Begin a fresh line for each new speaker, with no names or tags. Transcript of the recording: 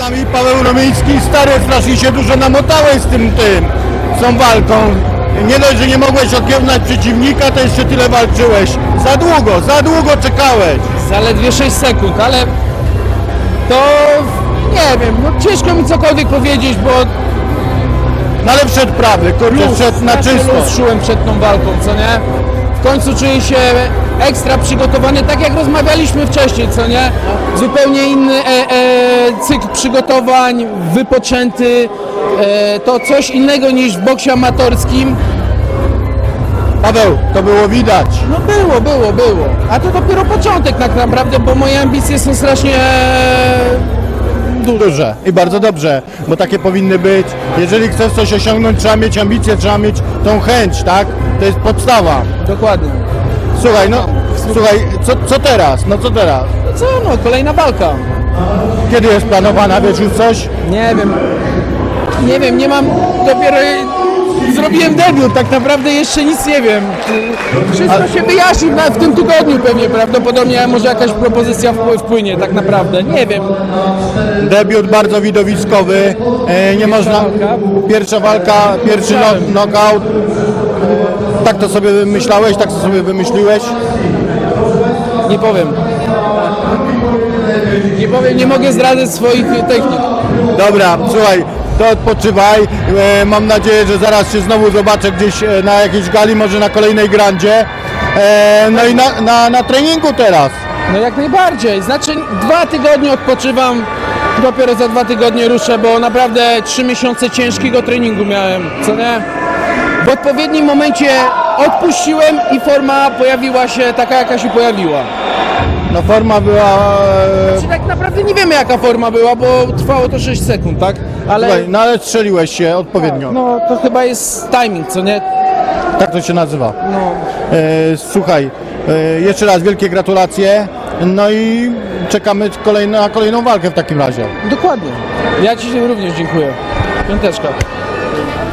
nami Paweł Rumieński. Stary, strasznie się dużo namotałeś z tą walką. Nie dość, że nie mogłeś okiełznać przeciwnika, to jeszcze tyle walczyłeś. Za długo czekałeś.
Zaledwie 6 sekund, ale to nie wiem, no ciężko mi cokolwiek powiedzieć, bo
No ale wszedł prawy, kurczę, wszedł na czysto.
Czułem przed tą walką, co nie? W końcu czuję się ekstra przygotowany, tak jak rozmawialiśmy wcześniej, co nie? Zupełnie inny cykl przygotowań, wypoczęty, to coś innego niż w boksie amatorskim.
Paweł, to było widać.
No było. A to dopiero początek tak naprawdę, bo moje ambicje są strasznie
Duże i bardzo dobrze, bo takie powinny być. Jeżeli chcesz coś osiągnąć, trzeba mieć ambicje, trzeba mieć tą chęć, tak? To jest podstawa.
Dokładnie.
Słuchaj, co teraz? No co teraz?
Co no, kolejna walka.
Kiedy jest planowana, wiesz już coś?
Nie wiem, nie mam, dopiero zrobiłem debiut, tak naprawdę jeszcze nic nie wiem. Wszystko się wyjaśni w tym tygodniu pewnie, prawdopodobnie może jakaś propozycja wpłynie, tak naprawdę, nie wiem.
Debiut bardzo widowiskowy, nie można... Pierwsza walka, pierwszy knockout. Tak to sobie myślałeś, tak to sobie wymyśliłeś?
Nie powiem, nie mogę zdradzać swoich technik.
Dobra, słuchaj, to odpoczywaj. Mam nadzieję, że zaraz się znowu zobaczę gdzieś na jakiejś gali, może na kolejnej grandzie. No i na treningu teraz.
No jak najbardziej, znaczy 2 tygodnie odpoczywam, dopiero za 2 tygodnie ruszę, bo naprawdę 3 miesiące ciężkiego treningu miałem, co nie? W odpowiednim momencie odpuściłem i forma pojawiła się taka, jaka się pojawiła.
No forma była...
Znaczy, tak naprawdę nie wiemy, jaka forma była, bo trwało to 6 sekund, tak? Ale
Słuchaj, no ale strzeliłeś się odpowiednio.
no to chyba jest timing, co nie?
Tak to się nazywa.
No.
Słuchaj, jeszcze raz wielkie gratulacje. No i czekamy na kolejną walkę w takim razie.
Dokładnie. Ja Ci również dziękuję. Piąteczka.